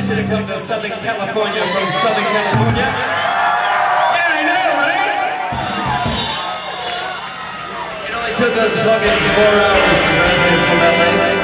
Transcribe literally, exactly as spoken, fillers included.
pleasure to come to Southern California from Southern California. Yeah, I know, right? It only took us fucking four hours to drive in from L A.